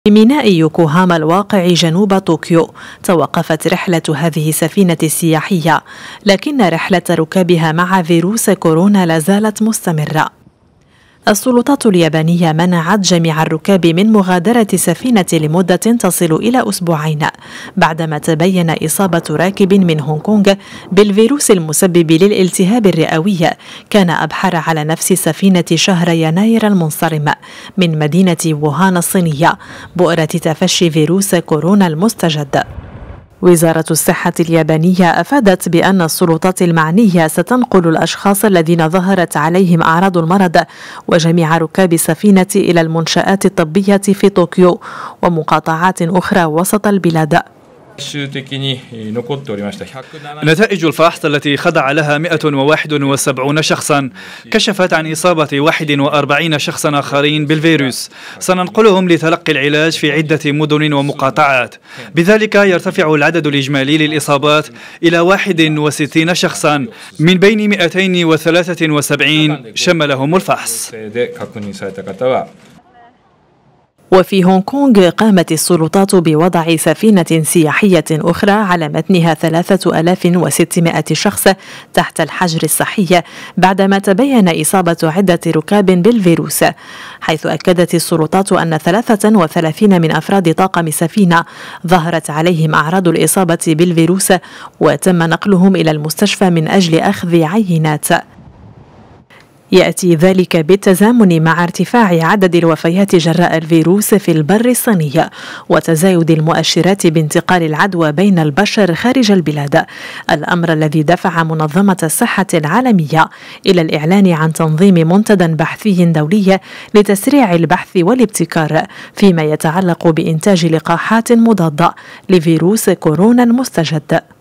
في ميناء يوكوهاما الواقع جنوب طوكيو توقفت رحلة هذه السفينة السياحية، لكن رحلة ركابها مع فيروس كورونا لا زالت مستمرة. السلطات اليابانية منعت جميع الركاب من مغادرة السفينة لمدة تصل إلى أسبوعين بعدما تبين إصابة راكب من هونغ كونغ بالفيروس المسبب للالتهاب الرئوي كان أبحر على نفس السفينة شهر يناير المنصرم من مدينة ووهان الصينية بؤرة تفشي فيروس كورونا المستجد. وزارة الصحة اليابانية أفادت بأن السلطات المعنية ستنقل الأشخاص الذين ظهرت عليهم أعراض المرض وجميع ركاب السفينة إلى المنشآت الطبية في طوكيو ومقاطعات أخرى وسط البلاد. نتائج الفحص التي خضع لها 171 شخصا كشفت عن إصابة 41 شخصا آخرين بالفيروس، سننقلهم لتلقي العلاج في عدة مدن ومقاطعات، بذلك يرتفع العدد الإجمالي للإصابات إلى 61 شخصا من بين 273 شملهم الفحص. وفي هونغ كونغ قامت السلطات بوضع سفينة سياحية أخرى على متنها 3600 شخص تحت الحجر الصحي بعدما تبين إصابة عدة ركاب بالفيروس، حيث أكدت السلطات أن 33 من أفراد طاقم السفينة ظهرت عليهم أعراض الإصابة بالفيروس وتم نقلهم إلى المستشفى من أجل أخذ عينات. يأتي ذلك بالتزامن مع ارتفاع عدد الوفيات جراء الفيروس في البر الصيني وتزايد المؤشرات بانتقال العدوى بين البشر خارج البلاد، الأمر الذي دفع منظمة الصحة العالمية إلى الإعلان عن تنظيم منتدى بحثي دولي لتسريع البحث والابتكار فيما يتعلق بإنتاج لقاحات مضادة لفيروس كورونا المستجد.